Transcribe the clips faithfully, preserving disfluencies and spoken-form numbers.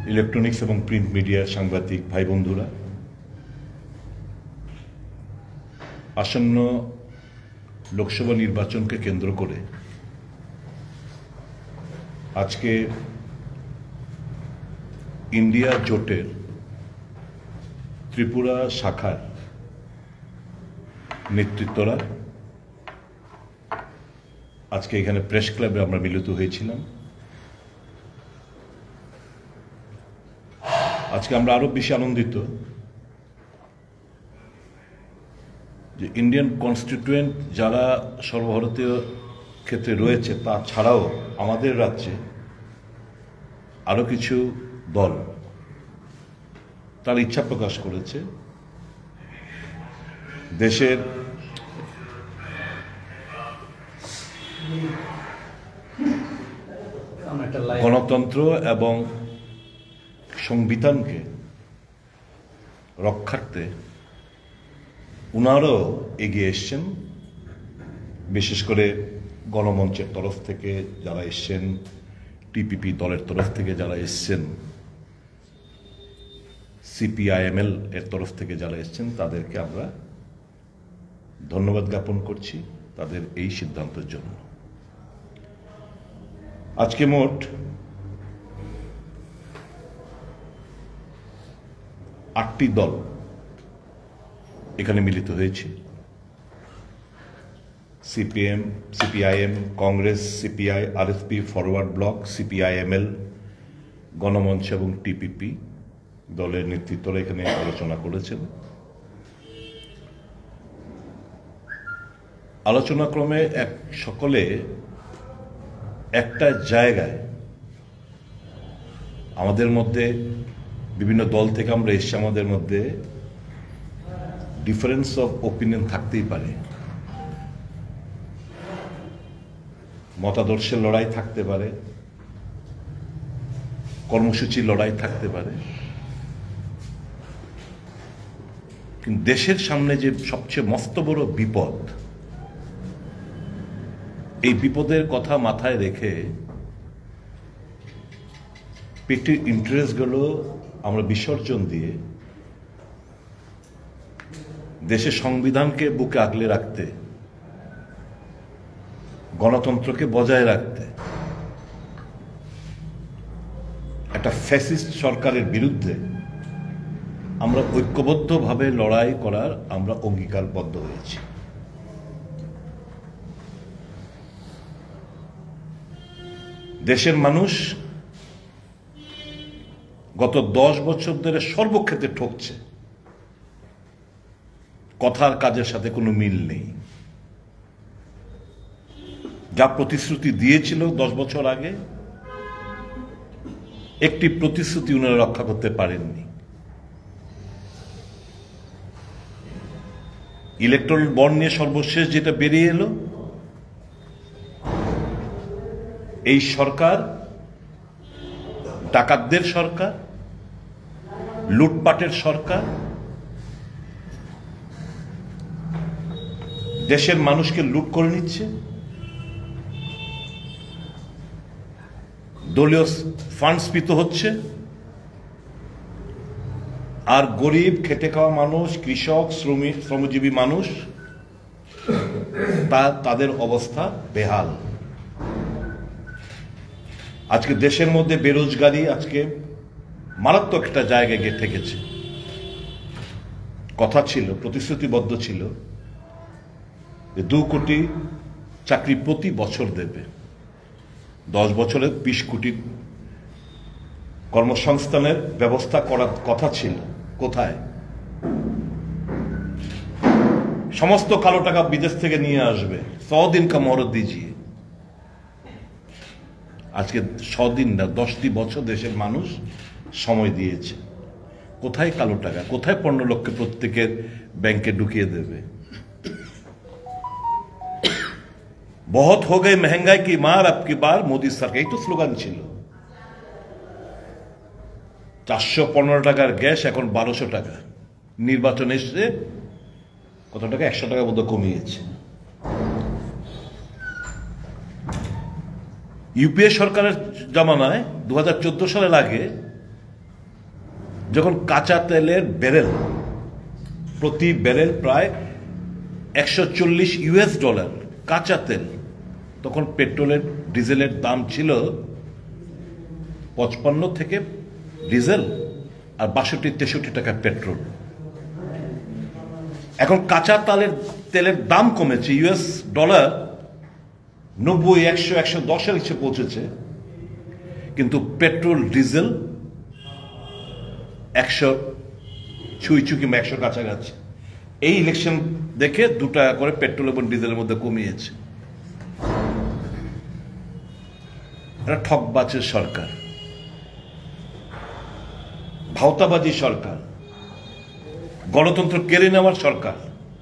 Electronics এবং print মিডিয়ার সাংবাদিক ভাই বন্ধুরা, আসন্ন লোকসভা নির্বাচনকে কেন্দ্র করে আজকে ইন্ডিয়া জোটের ত্রিপুরা শাখার নেতৃত্বরা আজকে এখানে প্রেস ক্লাবে আমরা মিলিত হয়েছিলাম। আজকে আমরা আরো বেশি আনন্দিত যে ইন্ডিয়ান কনস্টিটিউয়েন্ট যারা সর্বভারতীয় ক্ষেত্রে রয়েছে তা ছাড়াও আমাদের রাজ্যে আরো কিছু দল তার ইচ্ছা প্রকাশ করেছে দেশের গণতন্ত্র এবং সংবিধানকে রক্ষার্থে উনারও এগিয়ে এসছেন। বিশেষ করে গণমঞ্চের তরফ থেকে যারা এসছেন, টিপিপি দলের তরফ থেকে যারা এসছেন, সিপিআইএমএল এর তরফ থেকে যারা এসছেন, তাদেরকে আমরা ধন্যবাদ জ্ঞাপন করছি তাদের এই সিদ্ধান্তের জন্য। আজকে মোট আটটি দল এখানে মিলিত হয়েছে। CPM, CPIM, Congress, CPI, RSP, Forward Bloc, CPIML, Ganamancha এবং টিপিপি দলের নেতৃত্বরা এখানে আলোচনা করেছেন। আলোচনাক্রমে এক সকলে একটা জায়গায় আমাদের মধ্যে বিভিন্ন দল থেকে আমরা এসছি, আমাদের মধ্যে ডিফারেন্স অফ ওপিনিয়ন থাকতেই পারে, মতাদর্শের লড়াই থাকতে পারে, কর্মসূচির লড়াই থাকতে পারে, কিন্তু দেশের সামনে যে সবচেয়ে মস্ত বড় বিপদ, এই বিপদের কথা মাথায় রেখে পেটের ইন্টারেস্টগুলো আমরা বিসর্জন দিয়ে দেশের সংবিধানকে বুকে আগলে রাখতে, গণতন্ত্রকে বজায় রাখতে, একটা ফ্যাসিস্ট সরকারের বিরুদ্ধে আমরা ঐক্যবদ্ধভাবে লড়াই করার আমরা অঙ্গীকারবদ্ধ হয়েছি। দেশের মানুষ গত দশ বছর ধরে সর্বক্ষেত্রে ঠকছে, কথার কাজের সাথে কোনো মিল নেই। যা প্রতিশ্রুতি দিয়েছিল দশ বছর আগে, একটি প্রতিশ্রুতি উনারা রক্ষা করতে পারেননি। ইলেকট্রাল বন্ড নিয়ে সর্বশেষ যেটা বেরিয়ে এলো, এই সরকার ডাকাতদের সরকার, লুটপাটের সরকার, দেশের মানুষকে লুট করে নিচ্ছে, দলীয় ফান্ড স্ফীত হচ্ছে, আর গরিব খেটে খাওয়া মানুষ, কৃষক, শ্রমিক, শ্রমজীবী মানুষ, তা তাদের অবস্থা বেহাল। আজকে দেশের মধ্যে বেরোজগারি আজকে মারাত্মক একটা জায়গায় গিয়ে ঠেকেছে। কথা ছিল, প্রতিশ্রুতিবদ্ধ ছিল যে দু কোটি চাকরি প্রতি বছর দেবে, দশ বছরে বিশ কোটি কর্মসংস্থানের ব্যবস্থা করার কথা ছিল। কোথায়? সমস্ত কালো টাকা বিদেশ থেকে নিয়ে আসবে, সौ दिन का मोहलत दीजिए। আজকে ছদিন না, দশটি বছর দেশের মানুষ সময় দিয়েছে। কোথায় কালো টাকা? কোথায় পনেরো লক্ষ প্রত্যেকের ব্যাংকে ঢুকিয়ে দেবে? बहुत हो गई महंगाई की मार अब की बार मोदी सरकार, এই তো স্লোগান ছিল। চারশো পনেরো টাকার গ্যাস এখন বারোশো টাকা। নির্বাচন এসে কত টাকা? একশো টাকা মতো কমিয়েছে। ইউপিএ সরকারের জামানায় দু হাজার চোদ্দ সালের আগে যখন কাঁচা তেলের ব্যারেল প্রতি ব্যারেল প্রায় একশো চল্লিশ ইউএস ডলার কাঁচা তেল, তখন পেট্রোলের ডিজেলের দাম ছিল পঁচপান্ন থেকে ডিজেল আর বাষট্টি তেষট্টি টাকা পেট্রোল। এখন কাঁচা তেলের তেলের দাম কমেছে, ইউএস ডলার নব্বই একশো একশো দশের নিচে পৌঁছেছে, কিন্তু পেট্রোল ডিজেল একশো ছুঁই ছুঁ কিংবা একশোর কাছাকাছি। এই ইলেকশন দেখে দু টাকা করে পেট্রোল এবং ডিজেলের মধ্যে কমিয়েছে। এটা ঠকবাজের সরকার, ভাওতাবাজি সরকার, গণতন্ত্র কেড়ে নেওয়ার সরকার।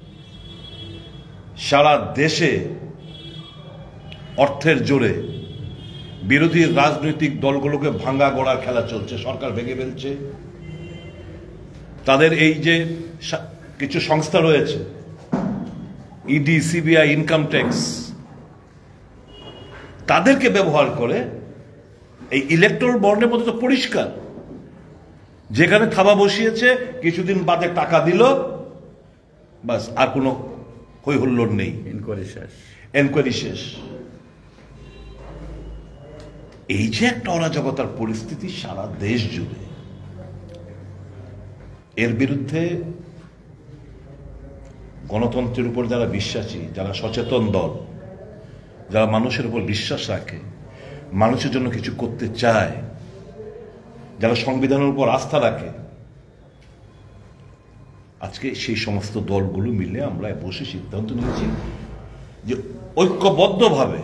সারা দেশে অর্থের জোরে বিরোধী রাজনৈতিক দলগুলোকে ভাঙ্গা গড়ার খেলা চলছে। সরকার ভেঙে ফেলছে। তাদের এই যে কিছু সংস্থা রয়েছে, ইডি, সিবিআই, ইনকাম ট্যাক্স, তাদেরকে ব্যবহার করে এই ইলেকট্রাল বন্ডের মধ্যে তো পরিষ্কার, যেখানে থাবা বসিয়েছে কিছুদিন বাদে টাকা দিল, বাস আর কোনো হই হুল্লোড় নেই, এনকোয়ারি শেষ এনকোয়ারি শেষ এই যে একটা অরাজকতার পরিস্থিতি সারা দেশ জুড়ে, এর বিরুদ্ধে গণতন্ত্রের উপর যারা বিশ্বাসী, যারা সচেতন দল, যারা মানুষের উপর বিশ্বাস রাখে, মানুষের জন্য কিছু করতে চায়, যারা সংবিধানের উপর আস্থা রাখে, আজকে সেই সমস্ত দলগুলো মিলে আমরা বসে সিদ্ধান্ত নিয়েছি যে ঐক্যবদ্ধভাবে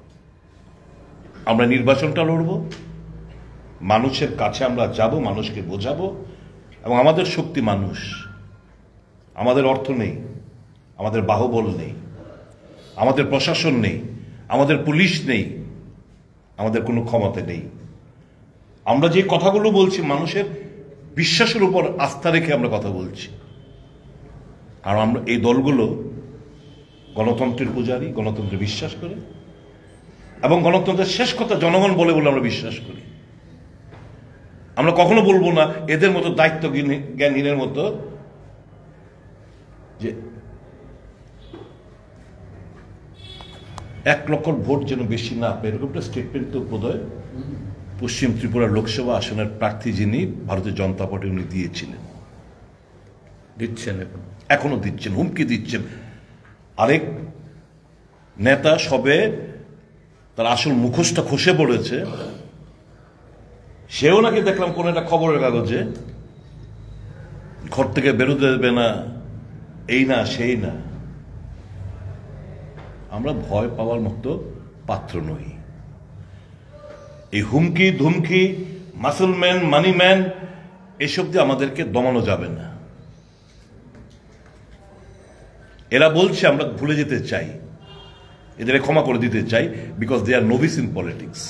আমরা নির্বাচনটা লড়ব, মানুষের কাছে আমরা যাব, মানুষকে বোঝাবো। এবং আমাদের শক্তি মানুষ, আমাদের অর্থ নেই, আমাদের বাহুবল নেই, আমাদের প্রশাসন নেই, আমাদের পুলিশ নেই, আমাদের কোনো ক্ষমতা নেই। আমরা যে কথাগুলো বলছি মানুষের বিশ্বাসের উপর আস্থা রেখে আমরা কথা বলছি। আর আমরা এই দলগুলো গণতন্ত্রের পূজারী, গণতন্ত্রে বিশ্বাস করে, এবং গণতন্ত্রের শেষ কথা জনগণ বলে বলে আমরা বিশ্বাস করি। আমরা কখনো বলবো না এদের মতো দায়িত্ব জ্ঞানহীনের মতো যে এক লক্ষ ভোট যেন বেশি না পায়, এরকম একটা স্টেটমেন্ট তো বোধহয় পশ্চিম ত্রিপুরা লোকসভা আসনের প্রার্থী যিনি ভারতীয় জনতা পার্টি উনি দিয়েছিলেন, দিচ্ছেন, এখন এখনো দিচ্ছেন, হুমকি দিচ্ছেন। আরেক নেতা সবে তার আসল মুখোশটা খসে পড়েছে, সেও নাকি দেখলাম কোন একটা খবরের কাগজে ঘর থেকে বেরোতে দেবে না, এই না সেই না। আমরা ভয় পাওয়ার মতো পাত্র নই। এই হুমকি ধুমকি, মাসলম্যান, মানিম্যান, এসব দিয়ে আমাদেরকে দমানো যাবে না। এরা বলছে আমরা ভুলে যেতে চাই, এদের ক্ষমা করে দিতে চাই, because they are novice in politics.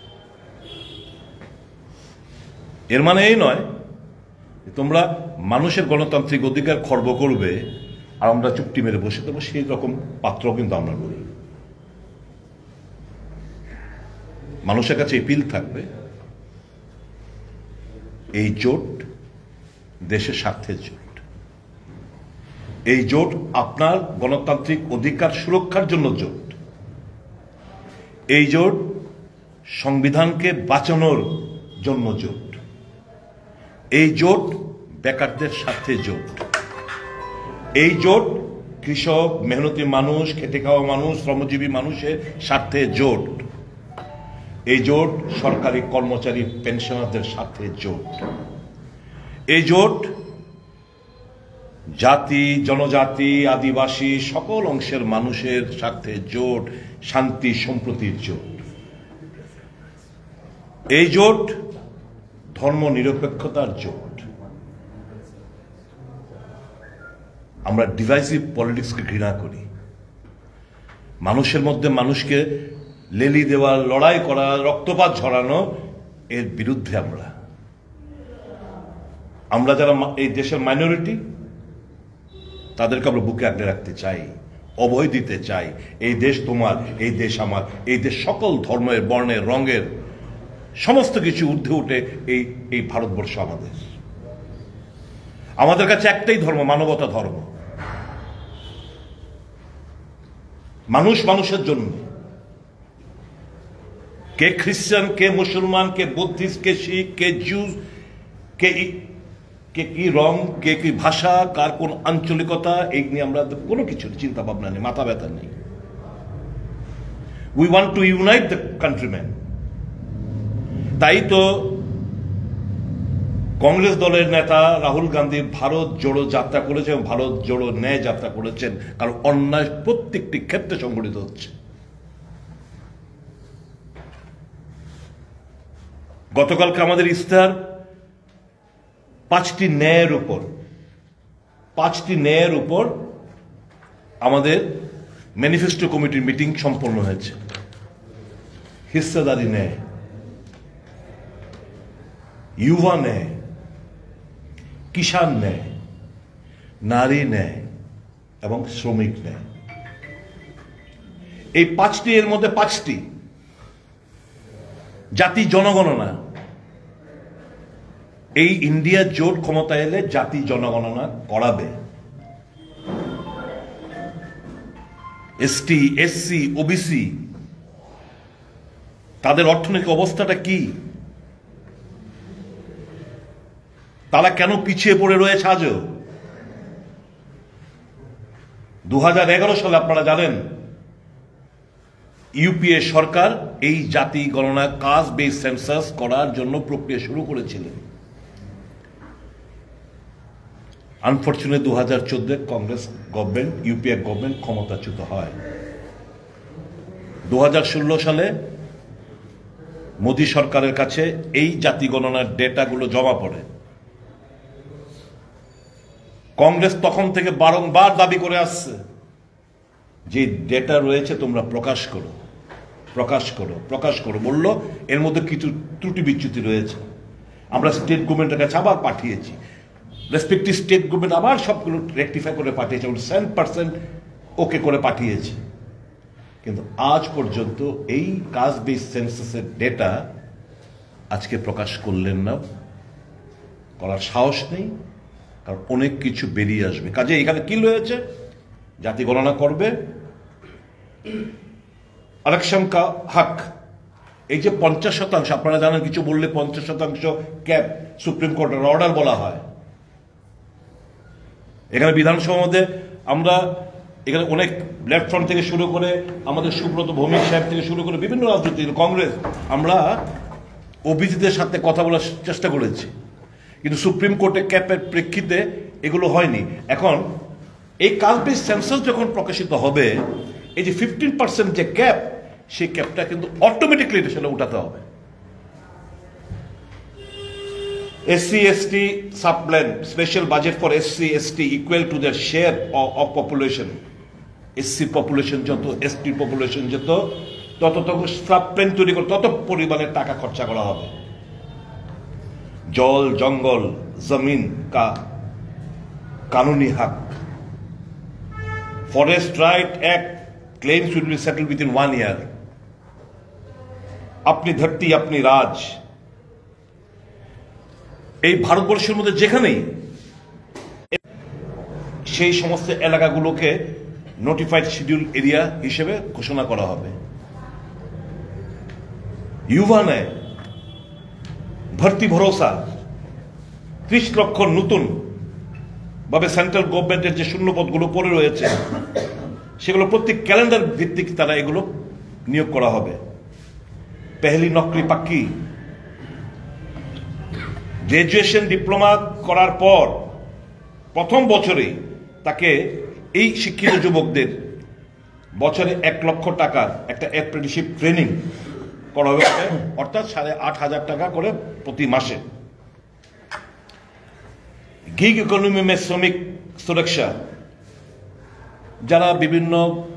এর মানে এই নয় তোমরা মানুষের গণতান্ত্রিক অধিকার খর্ব করবে আর আমরা চুপটি মেরে বসে থাকবো, সেই রকম পাত্র কিন্তু আমরা করি। মানুষের কাছে এপিল থাকবে, এই জোট দেশের স্বার্থের জোট, এই জোট আপনার গণতান্ত্রিক অধিকার সুরক্ষার জন্য জোট, এই জোট সংবিধানকে বাঁচানোর জন্য জোট, এই জোট বেকারদের স্বার্থে জোট, এই জোট কৃষক, মেহনতি মানুষ, খেটে খাওয়া মানুষ, শ্রমজীবী মানুষের স্বার্থে জোট, এই জোট সরকারি কর্মচারী পেনশনারদের স্বার্থে জোট, এই জোট জাতি, জনজাতি, আদিবাসী সকল অংশের মানুষের স্বার্থে জোট, শান্তি সম্প্রীতির জোট, এই জোট ধর্ম নিরপেক্ষতার জোট। আমরা ডিভাইসিভ পলিটিক্সকে ঘৃণা করি। মানুষের মধ্যে মানুষকে লেলি দেওয়া, লড়াই করা, রক্তপাত ঝরানো, এর বিরুদ্ধে আমরা আমরা যারা এই দেশের মাইনরিটি, তাদেরকে আমরা বুকে আগলে রাখতে চাই, অভয় দিতে চাই। এই দেশ তোমার, এই দেশ আমার, এই দেশ সকল ধর্মের, বর্ণের, রঙের, সমস্ত কিছু ঊর্ধ্বে উঠে এই এই ভারতবর্ষ আমাদের। আমাদের কাছে একটাই ধর্ম, মানবতা ধর্ম। মানুষ মানুষের জন্য, কে খ্রিস্টান, কে মুসলমান, কে বুদ্ধিস্ট, কে শিখ, কে জিউ, কে কে কি রং, কে কি ভাষা, কার কোন আঞ্চলিকতা, এই নিয়ে আমরা কোনো কিছু চিন্তা ভাবনা নেই, মাথা ব্যথা নেই। We want to unite the countryman. তাই তো কংগ্রেস দলের নেতা রাহুল গান্ধী ভারত জোড়ো যাত্রা করেছে এবং ভারত জোড়ো ন্যায় যাত্রা করেছেন, কারণ অন্যায় প্রত্যেকটি ক্ষেত্রে সংগঠিত হচ্ছে। গতকালকে আমাদের ইস্তাহার পাঁচটি ন্যায়ের উপর পাঁচটি ন্যায়ের উপর আমাদের ম্যানিফেস্টো কমিটির মিটিং সম্পন্ন হয়েছে। হিস্সাদারি ন্যায়, युवा ন্যায়, কিষাণ ন্যায়, নারী ন্যায় এবং শ্রমিক ন্যায়। এই পাঁচটি, এর মধ্যে পাঁচটি জাতি জনগণনা। এই ইন্ডিয়া জোট ক্ষমতা এলে জাতি জনগণনা করাবে। এসটি, এসসি, ওবিসি তাদের অর্থনৈতিক অবস্থাটা কি, তারা কেন পিছিয়ে পড়ে রয়েছে আজও? দু হাজার এগারো সালে আপনারা জানেন ইউপিএ সরকার এই জাতি গণনা, কাস্ট বেস সেন্সাস করার জন্য প্রক্রিয়া শুরু করেছিলেন। আনফরচুনেট দু হাজার চোদ্দ কংগ্রেস গভর্নমেন্ট, ইউপিএ গভর্নমেন্ট ক্ষমতাচ্যুত হয়। দু হাজার ষোলো সালে মোদী সরকারের কাছে এই জাতি গণনার ডেটাগুলো জমা পড়ে। কংগ্রেস তখন থেকে বারংবার দাবি করে আসছে যে ডেটা রয়েছে তোমরা প্রকাশ করো, প্রকাশ করো, প্রকাশ করো। বললো এর মধ্যে কিছু ত্রুটি বিচ্যুতি রয়েছে। আমরা স্টেট গভর্নমেন্টের কাছে আবার পাঠিয়েছি, রেসপেক্টিভ স্টেট গভর্নমেন্ট আবার সবগুলো রেকটিফাই করে পাঠিয়েছে, সেভেন পার্সেন্ট ওকে করে পাঠিয়েছে। কিন্তু আজ পর্যন্ত এই কাস্ট বেস সেন্সাসের ডেটা আজকে প্রকাশ করলেন না, করার সাহস নেই, কারণ অনেক কিছু বেরিয়ে আসবে। কাজে এখানে কি রয়েছে? জাতি গণনা করবে, আরক্ষণ কা হক, এই যে পঞ্চাশ শতাংশ আপনারা জানেন, কিছু বললে পঞ্চাশ শতাংশ ক্যাপ সুপ্রিম কোর্টের অর্ডার বলা হয়। এখানে বিধানসভার মধ্যে আমরা এখানে অনেক লেফট ফ্রন্ট থেকে শুরু করে আমাদের সুব্রত ভৌমিক সাহেব থেকে শুরু করে বিভিন্ন রাজনৈতিক কংগ্রেস, আমরা ওবিসিদের সাথে কথা বলার চেষ্টা করেছি, কিন্তু সুপ্রিম কোর্টে ক্যাপের প্রেক্ষিতে এগুলো হয়নি। এখন এই কাস্ট বেস সেন্সাস যখন প্রকাশিত হবে, এই যে ফিফটিন পার্সেন্ট যে ক্যাপ, সেই ক্যাপটা কিন্তু অটোমেটিকলি সেটা উঠাতে হবে। SC ST subplan, special budget for SC ST equal to their share of population. SC population যত, এসটি পপুলেশন যত, তত তত সাবপ্ল্যান তৈরি করে তত পরিমাণের টাকা খরচা করা হবে। জল, জঙ্গল, জমিন কা কানুনি হক। Forest right act claims will be settled within one year. আপনি ধরতি আপনি রাজ। এই ভারতবর্ষের মধ্যে যেখানেই সেই সমস্ত এলাকাগুলোকে নোটিফাইড শিডিউল এরিয়া হিসেবে ঘোষণা করা হবে। युवा ने ভর্তি ভরসা, ত্রিশ লক্ষ নতুন ভাবে সেন্ট্রাল গভর্নমেন্টের যে শূন্য পদগুলো পড়ে রয়েছে সেগুলো প্রত্যেক ক্যালেন্ডার ভিত্তিক তারা এগুলো নিয়োগ করা হবে। পেহলি নকরি পাক্কি, গ্রাজুয়েশন ডিপ্লোমা করার পর প্রথম বছরেই তাকে এই শিক্ষিত যুবকদের বছরে এক লক্ষ টাকার একটা অ্যাপ্রেন্টিসশিপ ট্রেনিং করা হবে, অর্থাৎ সাড়ে আট হাজার টাকা করে প্রতি মাসে। গিগ ইকোনমি মে শ্রমিক সুরক্ষা, যারা বিভিন্ন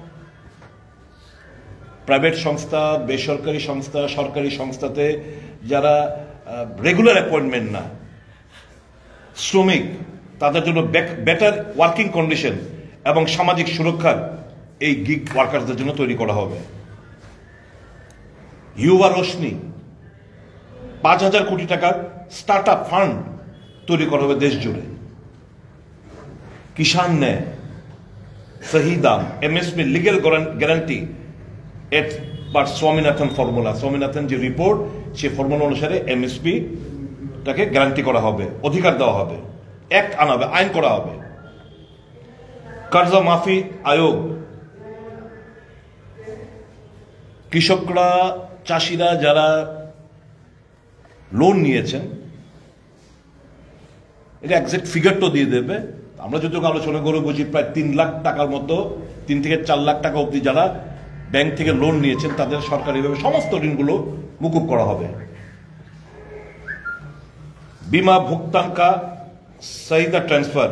প্রাইভেট সংস্থা, বেসরকারি সংস্থা, সরকারি সংস্থাতে যারা রেগুলার অ্যাপয়েন্টমেন্ট না শ্রমিক, তাদের জন্য বেটার ওয়ার্কিং কন্ডিশন এবং সামাজিক সুরক্ষার এই গিগ ওয়ার্কারদের জন্য তৈরি করা হবে। ইউবা রোশনি, পাঁচ হাজার কোটি টাকার স্টার্ট আপ ফান্ড তৈরি করা হবে দেশ জুড়ে। किसान ने सही दाम एमएसपी लीगल গ্যারান্টি এট पर स्वामीनाथन फर्मुला स्वामीनाथन जो रिपोर्ट से फर्मुला अनुसारे एमएसपी টাকে গ্যারান্টি করা হবে অধিকার দেওয়া হবে অ্যাক্ট আনা হবে আইন করা হবে कर्जा माफी आयोग কৃষকরা চাষিরা যারা লোন নিয়েছেন এটা এক্সাক্ট ফিগারটা দিয়ে দেবে আমরা যদি আলোচনা করে বুঝি প্রায় তিন লাখ টাকার মতো তিন থেকে চার লাখ টাকা অবধি যারা ব্যাংক থেকে লোন নিয়েছেন তাদের সরকারিভাবে সমস্ত ঋণগুলো মুকুব করা হবে बीमा भुगतान का सहिता ट्रांसफर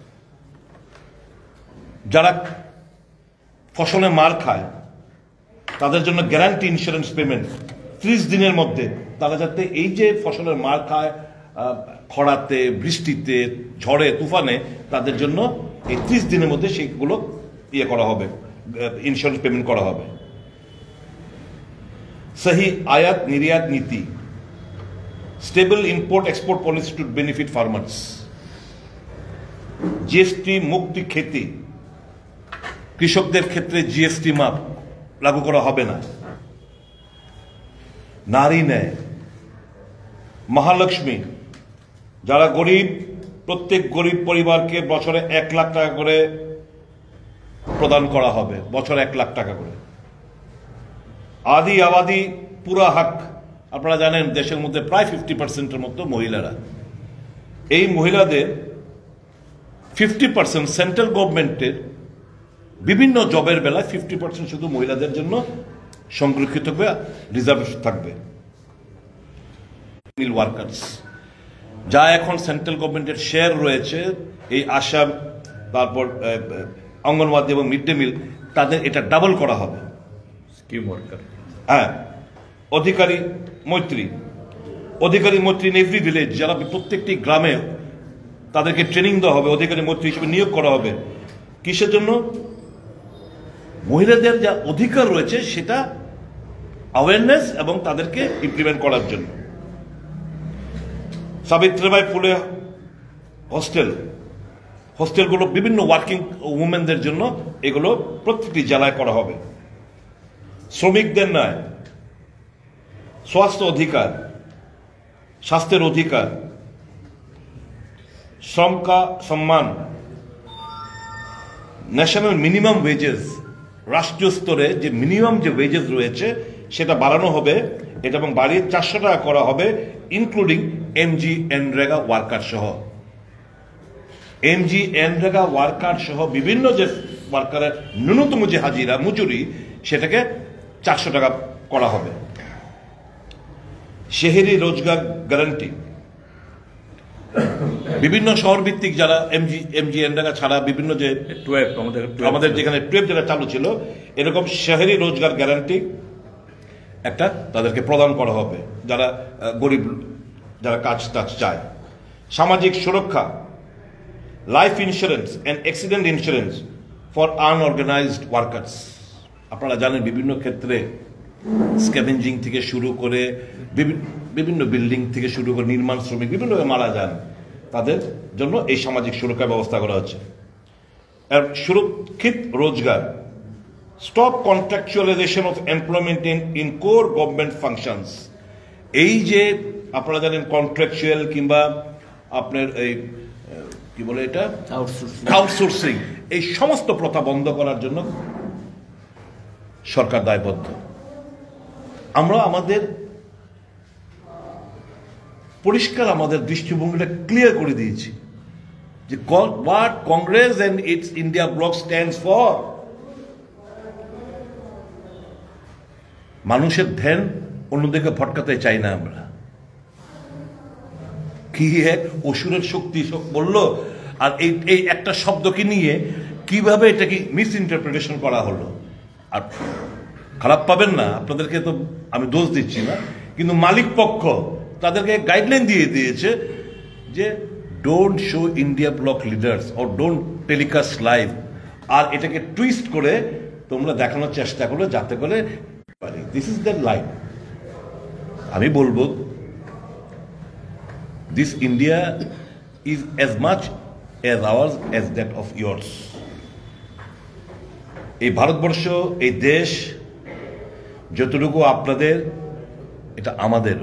যারা ফসলে মার খায় তাদের জন্য গ্যারান্টি ইন্স্যুরেন্স পেমেন্ট ত্রিশ দিনের মধ্যে তারা যাতে এই যে ফসলের মার খায় খরাতে বৃষ্টিতে ঝড়ে তুফানে তাদের জন্য এই ত্রিশ দিনের মধ্যে সেগুলো ইয়ে করা হবে ইন্স্যুরেন্স পেমেন্ট করা হবে সহি আয়াত নির্যাত নীতি stable import export policy to benefit farmers GST মুক্তি खेती কৃষকদের ক্ষেত্রে জিএসটি মাপ লাগু করা হবে না নারী ন্যায় মহালক্ষ্মী যারা গরিব প্রত্যেক গরিব পরিবারকে বছরে এক লাখ টাকা করে প্রদান করা হবে বছরে এক লাখ টাকা করে আদি আবাদি পুরা হক আপনারা জানেন দেশের মধ্যে প্রায় ফিফটি পার্সেন্টের মতো মহিলারা এই মহিলাদের ফিফটি পার্সেন্ট সেন্ট্রাল গভর্নমেন্টের বিভিন্ন জবের বেলায় ফিফটি পার্সেন্ট শুধু মহিলাদের জন্য সংরক্ষিত হবে রিজার্ভেশন থাকবে মিল ওয়ার্কার্স যা এখন সেন্ট্রাল গভর্নমেন্টের শেয়ার রয়েছে এই আসাম তারপর অঙ্গনওয়াড়ি এবং মিড ডে মিল তাদের এটা ডাবল করা হবে স্কিম ওয়ার্কার হ্যাঁ অধিকারী মৈত্রী অধিকারী মৈত্রী ইন এভরি ভিলেজ যারা প্রত্যেকটি গ্রামে তাদেরকে ট্রেনিং দেওয়া হবে অধিকারী মৈত্রী হিসেবে নিয়োগ করা হবে কিসের জন্য মহিলাদের যা অধিকার রয়েছে সেটা অ্যাওয়ারনেস এবং তাদেরকে ইমপ্লিমেন্ট করার জন্য সাবিত্রীবাই ফুলে হোস্টেল হোস্টেলগুলো বিভিন্ন ওয়ার্কিং উমেনদের জন্য এগুলো প্রত্যেকটি জেলায় করা হবে শ্রমিকদের ন্যায় স্বাস্থ্য অধিকার স্বাস্থ্যের অধিকার শ্রম কা সম্মান ন্যাশনাল মিনিমাম ওয়েজেস রাষ্ট্রীয় স্তরে যে মিনিমাম যে ওয়েজেস রয়েছে সেটা বাড়ানো হবে এটা এবং বাড়িয়ে চারশো টাকা করা হবে ইনক্লুডিং এমজি এনরেগা ওয়ার্কার সহ এমজি এনরেগা ওয়ার্কার সহ বিভিন্ন যে ওয়ার্কারের ন্যূনতম যে হাজিরা মজুরি সেটাকে চারশো টাকা করা হবে শহরি রোজগার গ্যারান্টি বিভিন্ন শহর ভিত্তিক যারা এমজি এমজি এনরেগা ছাড়া বিভিন্ন যে টুয়েলভ আমাদের আমাদের যেখানে টুয়েলভ যেটা চালু ছিল এরকম শহরি রোজগার গ্যারান্টি একটা তাদেরকে প্রদান করা হবে যারা গরিব যারা কাজ টাজ চায় সামাজিক সুরক্ষা life insurance and accident insurance for unorganised workers আপনারা জানেন বিভিন্ন ক্ষেত্রে স্ক্যাভেঞ্জিং থেকে শুরু করে বিভিন্ন বিল্ডিং থেকে শুরু করে নির্মাণ শ্রমিক বিভিন্নভাবে মারা যান তাদের জন্য এই সামাজিক সুরক্ষা ব্যবস্থা করা হচ্ছে সুরক্ষিত রোজগার stop contractualisation of employment in in core government functions এই যে আপনারা জানেন কন্ট্রাকচুয়াল কিংবা আপনার এই কি বলে এটা আউটসোর্সিং এই সমস্ত প্রথা বন্ধ করার জন্য সরকার দায়বদ্ধ আমরা আমাদের পরিষ্কার আমাদের দৃষ্টিভঙ্গিটা ক্লিয়ার করে দিয়েছি যে what Congress and its India bloc stands for মানুষের ধ্যান অন্যদিকে ভটকাতে চাই না আমরা কি এক অসুরের শক্তি বললো আর এই এই একটা শব্দকে নিয়ে কিভাবে এটাকে মিস ইন্টারপ্রিটেশন করা হলো আর খারাপ পাবেন না আপনাদেরকে তো আমি দোষ দিচ্ছি না কিন্তু মালিক পক্ষ তাদেরকে গাইডলাইন দিয়ে দিয়েছে যে don't show India bloc leaders or don't telecast live আর এটাকে টুইস্ট করে তোমরা দেখানোর চেষ্টা করো যাতে করে দিস ইজ দ্য লাইন আমি বলবো this India is as much as ours as that of yours. এই ভারতবর্ষ, এই দেশ যতটুকু আপনাদের, এটা আমাদের।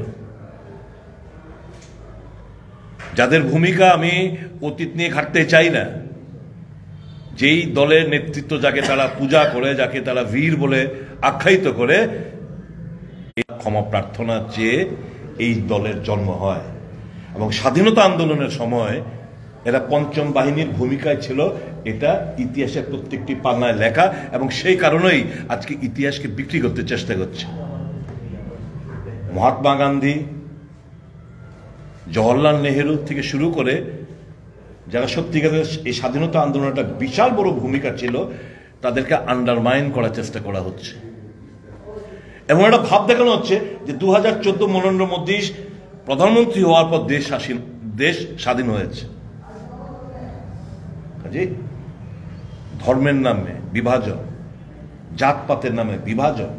যাদের ভূমিকা আমি অতীত নিয়ে ঘাটতে চাই না, যেই দলের নেতৃত্ব যাকে তারা পূজা করে, যাকে তারা বীর বলে আখ্যায়িত করে, ক্ষমা প্রার্থনা চেয়ে এই দলের জন্ম হয়। এবং স্বাধীনতা আন্দোলনের সময় এরা পঞ্চম বাহিনীর ভূমিকায় ছিল, এটা ইতিহাসের প্রত্যেকটি পান্নায় লেখা, এবং সেই কারণেই আজকে ইতিহাসকে বিক্রি করতে চেষ্টা করছে। মহাত্মা গান্ধী, জওহরলাল নেহেরু থেকে শুরু করে যারা সত্যিকারের এই স্বাধীনতা আন্দোলনটা বিশাল বড় ভূমিকা ছিল, তাদেরকে আন্ডারমাইন করার চেষ্টা করা হচ্ছে। এমন একটা ভাব দেখানো হচ্ছে যে দু হাজার চোদ্দ নরেন্দ্র মোদী প্রধানমন্ত্রী হওয়ার পর দেশ দেশ স্বাধীন হয়েছে। কাজে ধর্মের নামে বিভাজন, জাতপাতের নামে বিভাজন,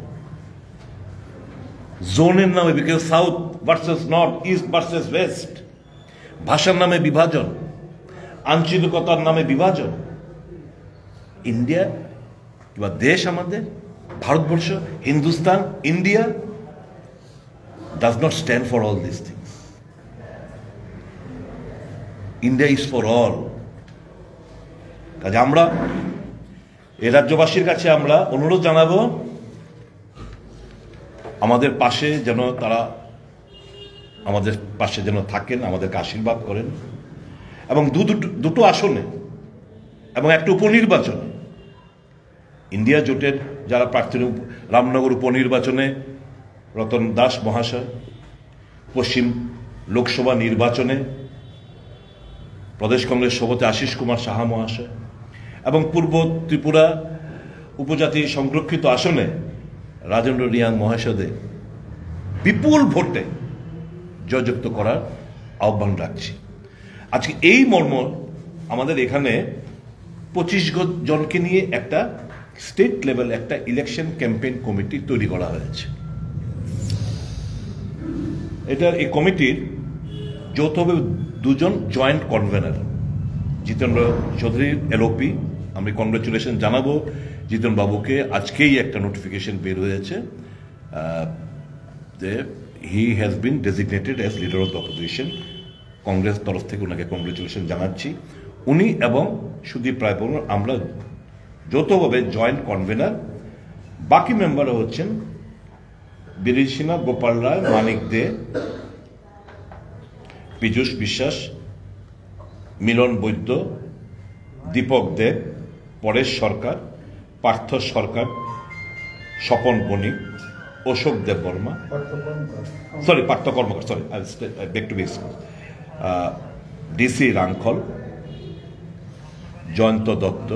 জোনের নামে, because south versus north, east versus west, ভাষার নামে বিভাজন, আঞ্চলিকতার নামে বিভাজন। ইন্ডিয়া কিংবা দেশ আমাদের Bharatvarsha, Hindustan, India does not stand for all these things. India is for all. কাজে আমরা এই রাজ্যবাসীর কাছে আমরা অনুরোধ জানাবো, আমাদের পাশে যেন তারা আমাদের পাশে যেন থাকেন, আমাদেরকে আশীর্বাদ করেন, এবং দুটো আসনে এবং একটা উপনির্বাচনে ইন্ডিয়া জোটের যারা প্রার্থী, রামনগর উপনির্বাচনে রতন দাস মহাশয়, পশ্চিম লোকসভা নির্বাচনে প্রদেশ কংগ্রেস সভাপতি আশিস কুমার সাহা মহাশয়, এবং পূর্ব ত্রিপুরা উপজাতি সংরক্ষিত আসনে রাজেন্দ্র রিয়াং মহাশয়দের বিপুল ভোটে জয়যুক্ত করার আহ্বান রাখছি। আজকে এই মর্ম আমাদের এখানে পঁচিশ জনকে নিয়ে একটা স্টেট লেভেল একটা ইলেকশন ক্যাম্পেইন কমিটি তৈরি করা হয়েছে। এটার এই কমিটির যৌথভাবে দুজন joint convener, Jitendra Chaudhury LOP, আমি কংগ্রেচুলেশন জানাবো জিতেন বাবুকে। আজকেই একটা নোটিফিকেশন বের হয়েছে যে he has been designated as leader of the opposition. Congress তরফ থেকে ওনাকে কংগ্রেচুলেশন জানাচ্ছি। উনি এবং সুদীপ রায়পুর আমরা যৌথভাবে জয়েন্ট কনভেনার। বাকি মেম্বাররা হচ্ছেন বীরেন সিনহা, গোপাল রায়, মানিক Dey, Piyush Biswas, Milan Baidya, Dipak Deb, Paresh Sarkar, Partha Sarkar, Swapan Banik, Ashok Deb Barma, sorry Partha Karmakar, sorry back to base, DC Rangkhal, Jayanta Dutta,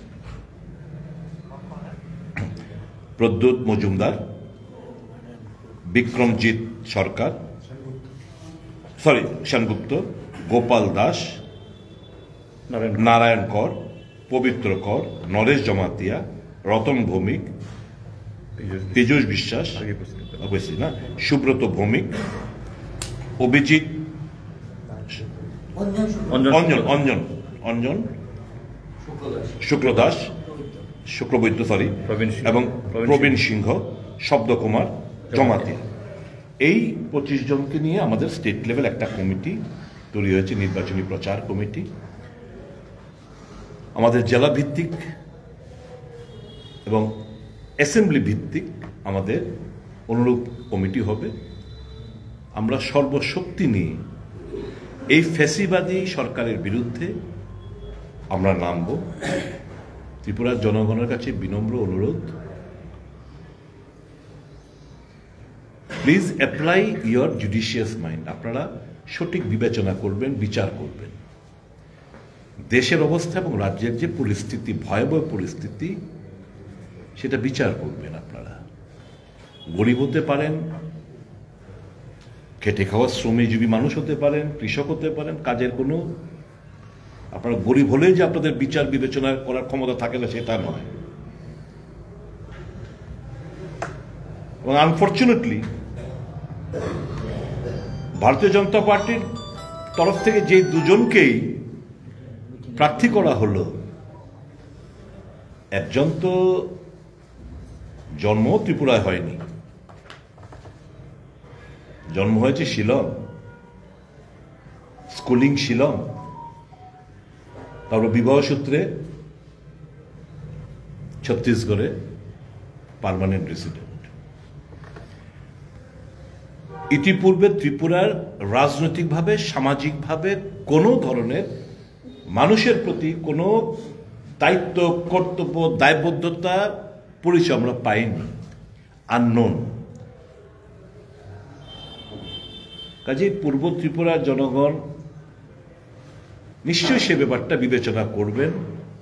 Pradyut Majumder, Bikramjit Sarkar, sorry Sengupta, Gopal Das, Narayan Kar, Pabitra কর, নরেশ জমাতিয়া, রতন ভৌমিক, পীযূষ বিশ্বাস না, সুব্রত ভৌমিক, অভিজিৎ অঞ্জন অঞ্জন অঞ্জন শুক্লদাস, শুক্লবৈদ্য সরি, এবং প্রবীণ সিংহ, শব্দকুমার জমাতিয়া। এই পঁচিশ জনকে নিয়ে আমাদের স্টেট লেভেল একটা কমিটি তৈরি হয়েছে, নির্বাচনী প্রচার কমিটি। আমাদের জেলা ভিত্তিক এবং অ্যাসেম্বলি ভিত্তিক আমাদের অনুরূপ কমিটি হবে। আমরা সর্বশক্তি নিয়ে এই ফ্যাসিবাদী সরকারের বিরুদ্ধে আমরা নামব। ত্রিপুরার জনগণের কাছে বিনম্র অনুরোধ, please apply your judicious mind. আপনারা সঠিক বিবেচনা করবেন, বিচার করবেন। দেশের অবস্থা এবং রাজ্যের যে পরিস্থিতি, ভয়াবহ পরিস্থিতি, সেটা বিচার করবেন। আপনারা গরিব হতে পারেন, খেটে খাওয়া শ্রমজীবী মানুষ হতে পারেন, কৃষক হতে পারেন, কাজের কোনো, আপনারা গরিব হলেই যে আপনাদের বিচার বিবেচনা করার ক্ষমতা থাকে না সেটা নয়। এবং আনফর্চুনেটলি ভারতীয় জনতা পার্টির তরফ থেকে যে দুজনকেই প্রার্থী করা হলো, একজন তো জন্ম ত্রিপুরায় হয়নি, জন্ম হয়েছে শিলং, স্কুলিং শিলং, তারপর বিবাহ সূত্রে ছত্তিশগড়ে পার্মানেন্ট রেসিডেন্ট। ইতিপূর্বে ত্রিপুরার রাজনৈতিকভাবে সামাজিকভাবে কোনো ধরনের মানুষের প্রতি কোনো দায়িত্ব, কর্তব্য, দায়বদ্ধতা পরিচয় আমরা পাইনি, আননোন। কাজেই পূর্ব ত্রিপুরার জনগণ নিশ্চয়ই সে ব্যাপারটা বিবেচনা করবেন,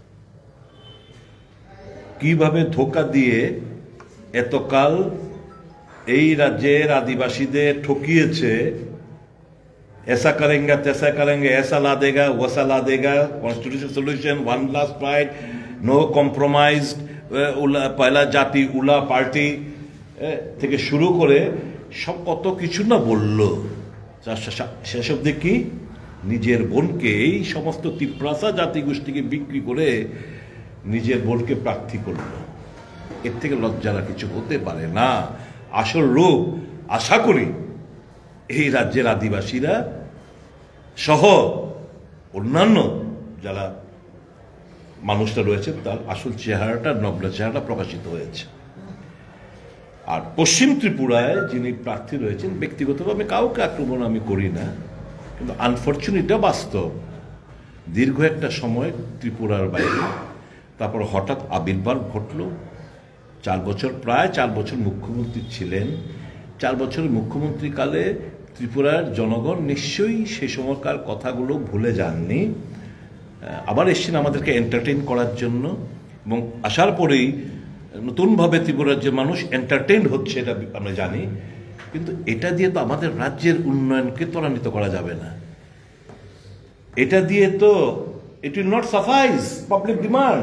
কিভাবে ধোঁকা দিয়ে এতকাল এই রাজ্যের আদিবাসীদের ঠকিয়েছে। ऐसा करेंगे तैसा करेंगे, ऐसा ला देगा वैसा ला देगा, constitution solution, one last fight, no compromise, পয়লা জাতি, উলা পার্টি থেকে শুরু করে সব কত কিছু না বলল। সেসব দেখি নিজের বোনকে, এই সমস্ত তিপ্রাসা জাতিগোষ্ঠীকে বিক্রি করে নিজের বোনকে প্রার্থী করল। এর থেকে লজ্জার কিছু হতে পারে না। আসল রূপ আশা করি এই রাজ্যের আদিবাসীরা সহ অন্যান্য যারা মানুষরা রয়েছে তার আসল চেহারাটা, নগ্ন চেহারাটা প্রকাশিত হয়েছে। আর পশ্চিম ত্রিপুরায় যিনি প্রার্থী রয়েছেন, ব্যক্তিগতভাবে আমি কাউকে আক্রমণ আমি করি না, কিন্তু আনফর্চুনেটটা বাস্তব। দীর্ঘ একটা সময় ত্রিপুরার বাইরে, তারপর হঠাৎ আবির্ভাব ঘটল। চার বছর, প্রায় চার বছর মুখ্যমন্ত্রী ছিলেন। চার বছরের মুখ্যমন্ত্রী কালে ত্রিপুরার জনগণ নিশ্চয়ই সে সময়কার কথাগুলো ভুলে যাননি। আবার এসছেন আমাদেরকে এন্টারটেইন করার জন্য, এবং আসার পরেই নতুনভাবে ত্রিপুরার যে মানুষ এন্টারটেইন হচ্ছে এটা আমরা জানি, কিন্তু এটা দিয়ে তো আমাদের রাজ্যের উন্নয়নকে ত্বরান্বিত করা যাবে না। এটা দিয়ে তো it will not suffice public demand.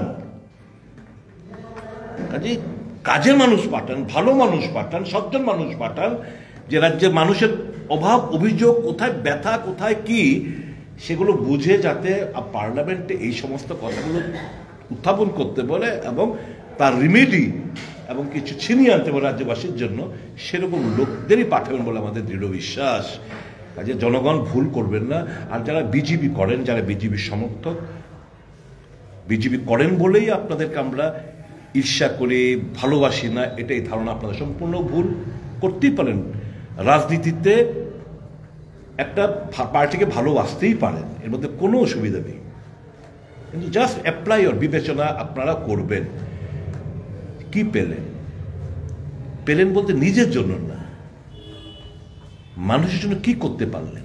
কাজে কাজের মানুষ পাঠান, ভালো মানুষ পাঠান, সজ্জন মানুষ পাঠান, যে রাজ্যের মানুষের অভাব, অভিযোগ কোথায়, ব্যথা কোথায়, কি সেগুলো বুঝে যাতে পার্লামেন্টে এই সমস্ত কথাগুলো উত্থাপন করতে বলে এবং তার রিমেডি এবং কিছু ছিনিয়ে আনতে বলে রাজ্যবাসীর জন্য, সেরকম লোকদেরই পাঠাবেন বলে আমাদের দৃঢ় বিশ্বাস। কাজে জনগণ ভুল করবেন না। আর যারা বিজেপি করেন, যারা বিজেপির সমর্থক, বিজেপি করেন বলেই আপনাদেরকে আমরা ঈর্ষা করে ভালোবাসি না, এটাই ধারণা আপনাদের সম্পূর্ণ ভুল। করতেই পারেন, রাজনীতিতে একটা পার্টিকে ভালোবাসতেই পারেন, এর মধ্যে কোনো অসুবিধা নেই, কিন্তু জাস্ট অ্যাপ্লাই ওর বিবেচনা আপনারা করবেন। কি পেলেন? পেলেন বলতে নিজের জন্য না, মানুষের জন্য কি করতে পারলেন?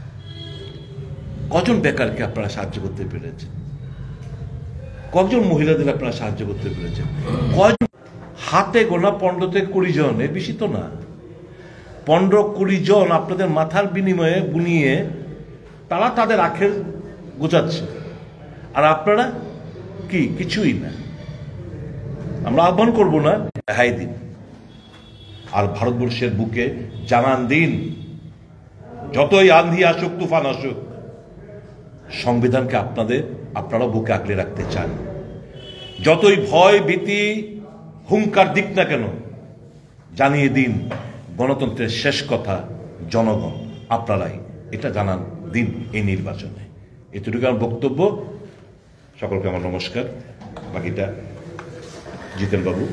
কজন বেকারকে আপনারা সাহায্য করতে পেরেছেন? কজন মহিলাদের আপনারা সাহায্য করতে পেরেছেন? কজন? হাতে গোনা পনেরো থেকে কুড়ি জন, এর বেশি তো না। পনেরো কুড়ি জন আপনাদের মাথার বিনিময়ে বুনিয়ে তারা তাদের আখের গোছাচ্ছে, আর আপনারা কি? কিছুই না। আমরা আহ্বান করবো না, রেহাই দিন, আর ভারতবর্ষের বুকে জানান দিন, যতই আন্ধি আসুক, তুফান আসুক, সংবিধানকে আপনাদের আপনারা বুকে আঁকড়ে রাখতে চান। যতই ভয়, ভীতি, হুঙ্কার দিক না কেন, জানিয়ে দিন গণতন্ত্রের শেষ কথা জনগণ, আপনারাই। এটা জানান দিন এই নির্বাচনে। এতটুকু আমার বক্তব্য। সকলকে আমার নমস্কার। বাকিটা জিতেন বাবু।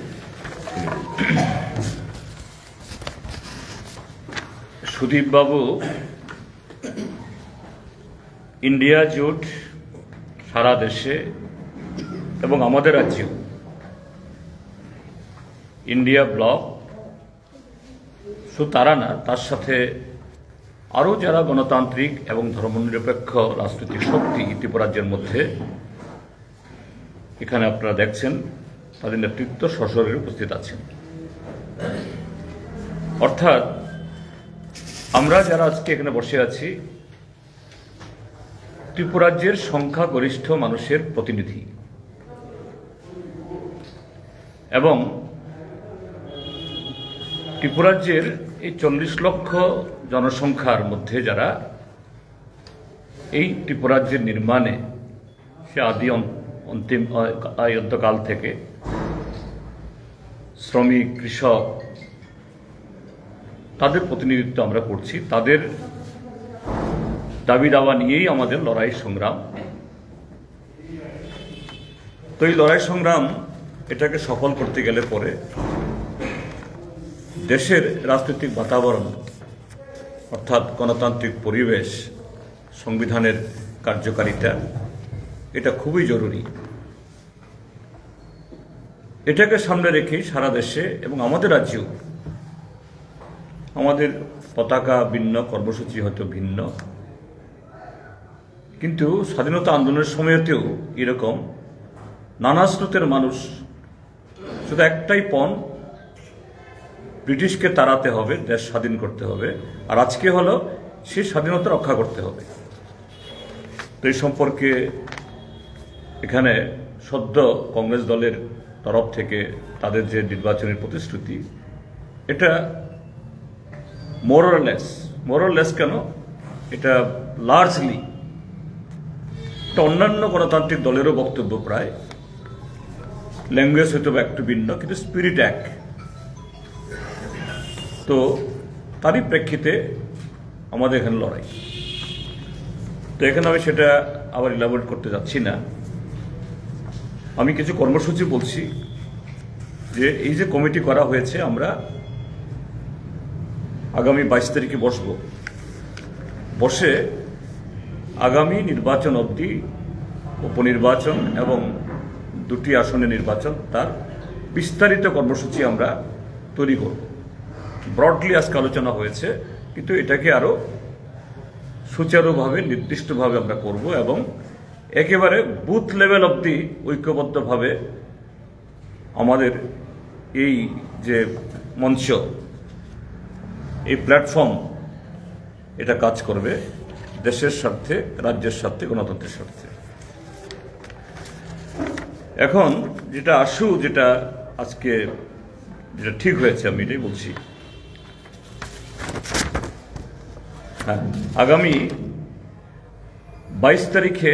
সুদীপ বাবু, ইন্ডিয়া জোট সারা দেশে এবং আমাদের রাজ্যেও ইন্ডিয়া ব্লক, শুধু তারা না, তার সাথে আরও যারা গণতান্ত্রিক এবং ধর্মনিরপেক্ষ রাজনৈতিক শক্তি ত্রিপুরাজ্যের মধ্যে এখানে আপনারা দেখছেন, তাদের নেতৃত্ব সশরীরে উপস্থিত আছেন। অর্থাৎ আমরা যারা আজকে এখানে বসে আছি, ত্রিপুরাজ্যের সংখ্যাগরিষ্ঠ মানুষের প্রতিনিধি, এবং ত্রিপুরাজ্যের এই চল্লিশ লক্ষ জনসংখ্যার মধ্যে যারা এই ত্রিপুরাজ্যের নির্মাণে সে আদি অন্তিম অন্তকাল থেকে শ্রমিক, কৃষক, তাদের প্রতিনিধিত্ব আমরা করছি। তাদের দাবি দাওয়া নিয়েই আমাদের লড়াই সংগ্রাম। তো এই লড়াই সংগ্রাম এটাকে সফল করতে গেলে পরে দেশের রাজনৈতিক বাতাবরণ অর্থাৎ গণতান্ত্রিক পরিবেশ, সংবিধানের কার্যকারিতা, এটা খুবই জরুরি। এটাকে সামনে রেখেই সারা দেশে এবং আমাদের রাজ্যেও আমাদের পতাকা ভিন্ন, কর্মসূচি হয়তো ভিন্ন, কিন্তু স্বাধীনতা আন্দোলনের সময়তেও এরকম নানা স্রোতের মানুষ শুধু একটাই পণ, ব্রিটিশকে তাড়াতে হবে, দেশ স্বাধীন করতে হবে, আর আজকে হলো সেই স্বাধীনতা রক্ষা করতে হবে। তো এই সম্পর্কে এখানে সদ্য কংগ্রেস দলের তরফ থেকে তাদের যে নির্বাচনের প্রতিশ্রুতি, এটা মোরলেস মোরলেস কেন, এটা লার্জলি এটা অন্যান্য গণতান্ত্রিক দলেরও বক্তব্য, প্রায় ল্যাঙ্গুয়েজ হয়তো একটু ভিন্ন, কিন্তু স্পিরিট এক। তো তারই প্রেক্ষিতে আমাদের এখানে লড়াই। তো এখানে আমি সেটা আবার ইলাবোরেট করতে যাচ্ছি না। আমি কিছু কর্মসূচি বলছি যে এই যে কমিটি করা হয়েছে, আমরা আগামী বাইশ তারিখে বসব, বসে আগামী নির্বাচন অবধি উপনির্বাচন এবং দুটি আসনে নির্বাচন, তার বিস্তারিত কর্মসূচি আমরা তৈরি করব। ব্রডলি আজকে আলোচনা হয়েছে, কিন্তু এটাকে আরো সুচারুভাবে নির্দিষ্টভাবে আমরা করব এবং একেবারে বুথ লেভেল অবধি ঐক্যবদ্ধভাবে আমাদের এই যে মঞ্চ, এই প্ল্যাটফর্ম, এটা কাজ করবে দেশের স্বার্থে, রাজ্যের স্বার্থে, গণতন্ত্রের স্বার্থে। এখন যেটা আসু, যেটা আজকে যেটা ঠিক হয়েছে, আমি এটাই বলছি। হ্যাঁ, আগামী বাইশ তারিখে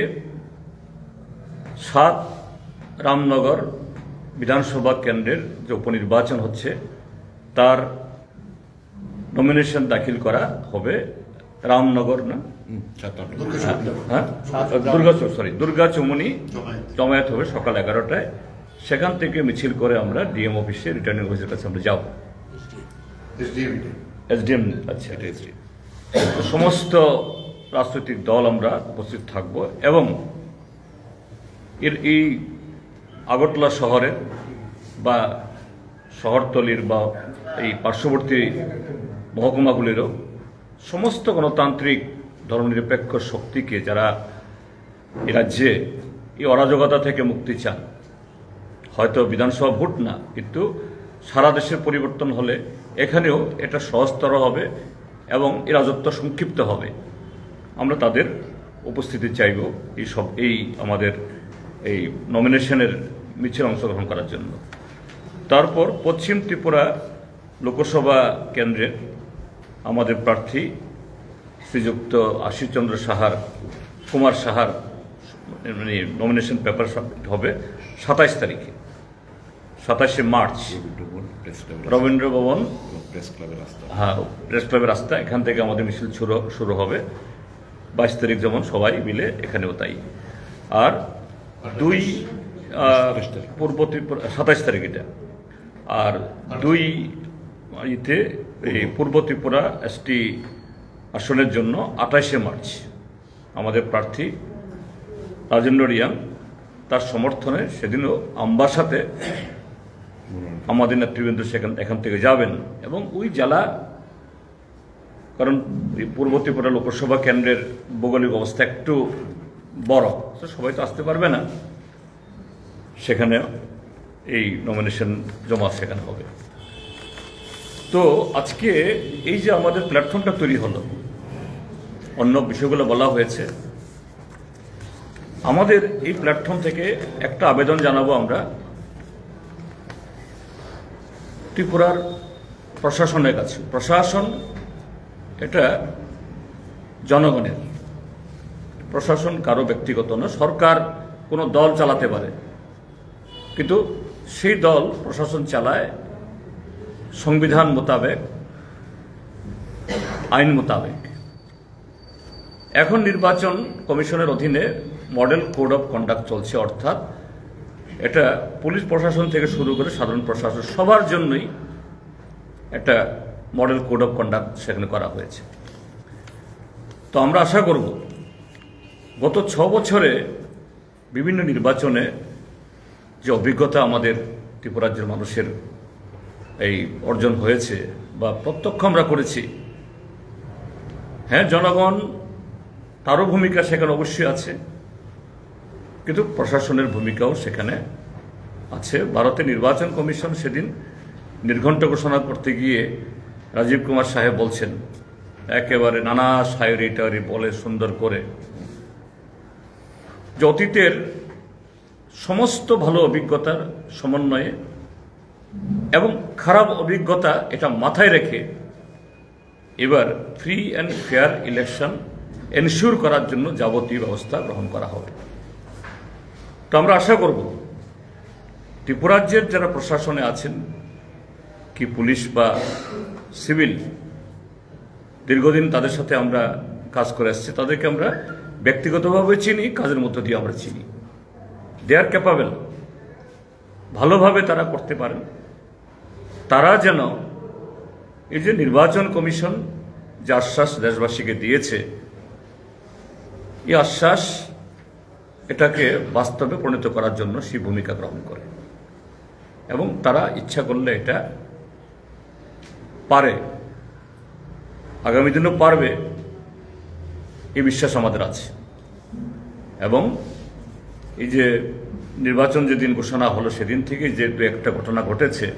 সাত রামনগর বিধানসভা কেন্দ্রের যে উপনির্বাচন হচ্ছে, তার নমিনেশন দাখিল করা হবে রামনগর না হ্যাঁ দুর্গা সরি দুর্গা চৌমুনি জমায়েত হবে সকাল এগারোটায়। সেখান থেকে মিছিল করে আমরা ডিএম অফিসে, রিটার্নিং অফিসের কাছে আমরা যাব। এসডিএম, আচ্ছা, সমস্ত রাজনৈতিক দল আমরা উপস্থিত থাকব এবং এর এই আগরতলা শহরের বা শহরতলির বা এই পার্শ্ববর্তী মহকুমাগুলিরও সমস্ত গণতান্ত্রিক ধর্মনিরপেক্ষ শক্তিকে, যারা এ রাজ্যে এই অরাজকতা থেকে মুক্তি চান, হয়তো বিধানসভা ভোট না, কিন্তু সারা দেশের পরিবর্তন হলে এখানেও এটা সহজতর হবে এবং এই রাজত্ব সংক্ষিপ্ত হবে, আমরা তাদের উপস্থিতি চাইব এই সব এই আমাদের এই নমিনেশনের মিছিল অংশগ্রহণ করার জন্য। তারপর পশ্চিম ত্রিপুরা লোকসভা কেন্দ্রের আমাদের প্রার্থী শ্রীযুক্ত আশিস চন্দ্র সাহার কুমার সাহার মানে নমিনেশন পেপার হবে সাতাইশ তারিখে, সাতাশে মার্চ, রবীন্দ্র ভবন প্রেস ক্লাবের রাস্তা, হ্যাঁ প্রেস ক্লাবের রাস্তা, এখান থেকে আমাদের মিছিল শুরু শুরু হবে। বাইশ তারিখ যেমন সবাই মিলে এখানেও তাই। আর দুই পূর্ব ত্রিপুরা সাতাইশ তারিখ এটা, আর দুই ইতে এই পূর্ব ত্রিপুরা এসটি আসনের জন্য আঠাশে মার্চ আমাদের প্রার্থী রাজেন্দ্র রিয়াং, তার সমর্থনে সেদিনও আমবাসাতে আমাদের নেতৃবৃন্দ সেখান এখান থেকে যাবেন এবং ওই জেলা, কারণ পূর্ব ত্রিপুরা লোকসভা কেন্দ্রের ভৌগোলিক অবস্থা একটু বড়, সবাই তো আসতে পারবে না, সেখানে এই নমিনেশন জমা সেখানে হবে। তো আজকে এই যে আমাদের প্ল্যাটফর্মটা তৈরি হলো, অন্য বিষয়গুলো বলা হয়েছে, আমাদের এই প্ল্যাটফর্ম থেকে একটা আবেদন জানাবো আমরা ত্রিপুরার প্রশাসনের কাছে। প্রশাসন এটা জনগণের, প্রশাসন কারো ব্যক্তিগত না। সরকার কোনো দল চালাতে পারে, কিন্তু সেই দল প্রশাসন চালায় সংবিধান মোতাবেক, আইন মোতাবেক। এখন নির্বাচন কমিশনের অধীনে মডেল কোড অফ কন্ডাক্ট চলছে, অর্থাৎ এটা পুলিশ প্রশাসন থেকে শুরু করে সাধারণ প্রশাসন সবার জন্যই একটা মডেল কোড অফ কন্ডাক্ট সেখানে করা হয়েছে। তো আমরা আশা করব গত ছ বছরে বিভিন্ন নির্বাচনে যে অভিজ্ঞতা আমাদের ত্রিপুরাজ্যের মানুষের এই অর্জন হয়েছে বা প্রত্যক্ষ আমরা করেছি, হ্যাঁ জনগণ তারও ভূমিকা সেখানে অবশ্যই আছে, কিন্তু প্রশাসনের ভূমিকাও সেখানে আছে। ভারতের নির্বাচন কমিশন সেদিন নির্ঘণ্ট ঘোষণা করতে গিয়ে রাজীব কুমার সাহেব বলছেন একেবারে নানা শায়রি টায়রি বলে সুন্দর করে যে অতীতের সমস্ত ভালো অভিজ্ঞতার সমন্বয়ে এবং খারাপ অভিজ্ঞতা এটা মাথায় রেখে এবার free and fair election ensure করার জন্য যাবতীয় ব্যবস্থা গ্রহণ করা হবে। তো আমরা আশা করব ত্রিপুরাজ্যের যারা প্রশাসনে আছেন, কি পুলিশ বা সিভিল, দীর্ঘদিন তাদের সাথে আমরা কাজ করে আসছি, তাদেরকে আমরা ব্যক্তিগতভাবে চিনি, কাজের মধ্য দিয়ে আমরা চিনি। দে আর ক্যাপাবেল, ভালোভাবে তারা করতে পারেন। তারা যেন এই যে নির্বাচন কমিশন যে আশ্বাস দেশবাসীকে দিয়েছে, এই আশ্বাস এটাকে বাস্তবে পরিণত করার জন্য সেই ভূমিকা গ্রহণ করে এবং তারা ইচ্ছা করলে এটা পারে, আগামী দিনেও পারবে, এই বিশ্বাস আমাদের আছে। এবং এই যে নির্বাচন যেদিন ঘোষণা হলো সেদিন থেকে যে দু একটা ঘটনা ঘটেছে,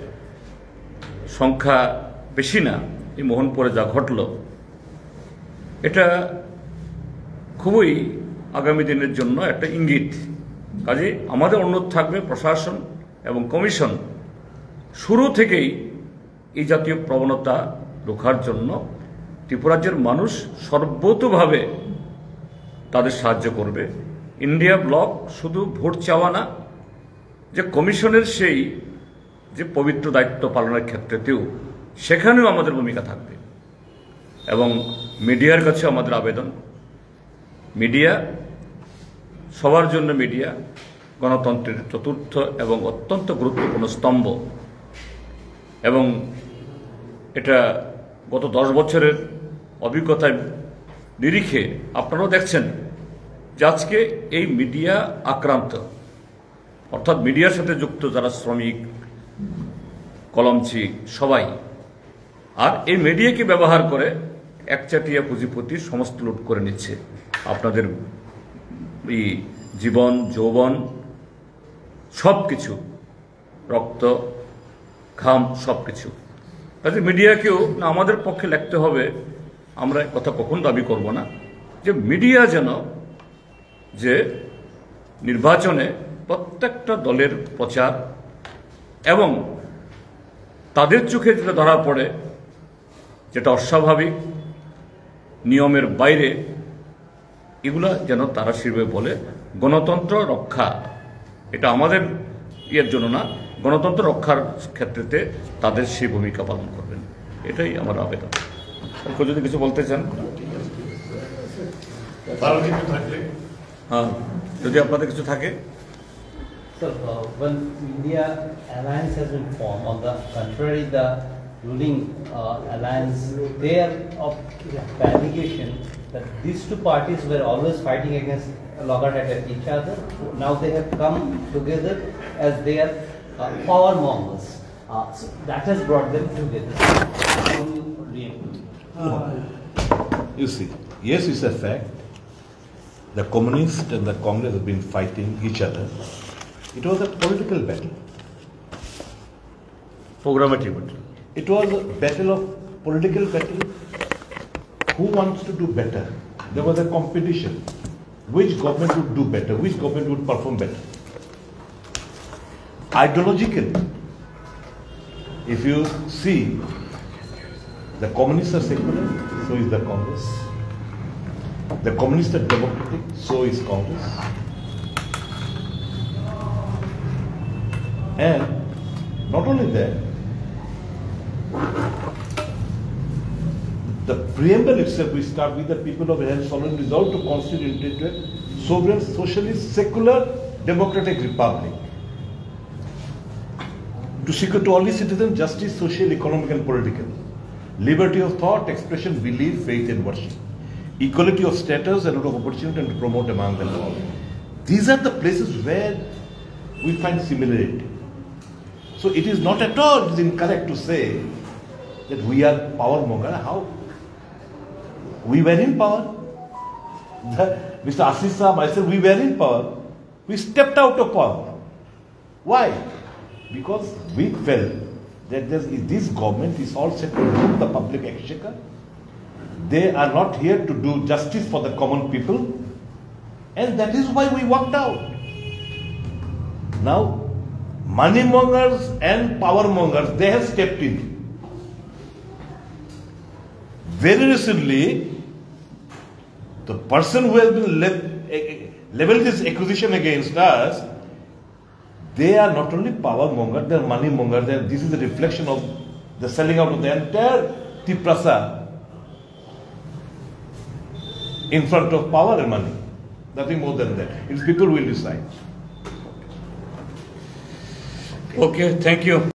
সংখ্যা বেশি না, এই মোহনপুরে যা ঘটল এটা খুবই আগামী দিনের জন্য একটা ইঙ্গিত। কাজে আমাদের অনুরোধ থাকবে প্রশাসন এবং কমিশন শুরু থেকেই এই জাতীয় প্রবণতা রোখার জন্য ত্রিপুরাজ্যের মানুষ সর্বতোভাবে তাদের সাহায্য করবে। ইন্ডিয়া ব্লক শুধু ভোট চাওয়া না, যে কমিশনের সেই যে পবিত্র দায়িত্ব পালনের ক্ষেত্রেতেও সেখানেও আমাদের ভূমিকা থাকবে। এবং মিডিয়ার কাছে আমাদের আবেদন, মিডিয়া সবার জন্য, মিডিয়া গণতন্ত্রের চতুর্থ এবং অত্যন্ত গুরুত্বপূর্ণ স্তম্ভ। এবং এটা গত দশ বছরের অভিজ্ঞতায় নিরিখে আপনারাও দেখছেন যে আজকে এই মিডিয়া আক্রান্ত, অর্থাৎ মিডিয়ার সাথে যুক্ত যারা শ্রমিক, কলমচি সবাই, আর এই মিডিয়াকে ব্যবহার করে একচাটিয়া পুঁজিপতি সমস্ত লুট করে নিচ্ছে আপনাদের এই জীবন, যৌবন, সব কিছু, রক্ত, ঘাম, সব কিছু। কাজে মিডিয়াকেও না আমাদের পক্ষে লিখতে হবে, আমরা কথা কখন দাবি করব না যে মিডিয়া যেন যে নির্বাচনে প্রত্যেকটা দলের প্রচার এবং তাদের চোখে যেটা ধরা পড়ে যেটা অস্বাভাবিক, নিয়মের বাইরে, এগুলা যেন তারা সেভাবে বলে। গণতন্ত্র রক্ষা এটা আমাদের ইয়ের জন্য না, গণতন্ত্র রক্ষার ক্ষেত্রেতে তাদের সেই ভূমিকা পালন করবেন, এটাই আমার আবেদন। কেউ যদি কিছু বলতে চান, হ্যাঁ, যদি আপনাদের কিছু থাকে। Sir, uh, when India alliance has been formed, on the contrary, the ruling uh, alliance, they are of the allegation that these two parties were always fighting against loggerhead at each other. Now they have come together as they are uh, power mongers. Uh, so that has brought them together. How do you react to it? Uh, you see, yes, it's a fact. The communists and the Congress have been fighting each other. It was a political battle. Programmatic battle. It was a battle of political battle. Who wants to do better? There was a competition. Which government would do better? Which government would perform better? Ideologically, if you see, the communists are secular, so is the Congress. The communists are democratic, so is Congress. And not only that, the preamble itself, we start with the people of have solemn resolved to constitute into a sovereign, socialist, secular, democratic republic. To secure to all its citizens justice, social, economic, and political, liberty of thought, expression, belief, faith, and worship, equality of status and of opportunity, and to promote among them all. These are the places where we find similarity. So it is not at all it is incorrect to say that we are power monger. How? We were in power. The, Mister Assis Saab, myself, we were in power. We stepped out of power. Why? Because we felt that this government is all set to rule the public exchequer. They are not here to do justice for the common people. And that is why we walked out. Now, money mongers and power mongers, they have stepped in. Very recently, the person who has been le leveled this accusation against us, they are not only power monger, they are money monger. They are, this is a reflection of the selling out of the entire Tiprasa in front of power and money. Nothing more than that. It's people will decide. Okay, thank you.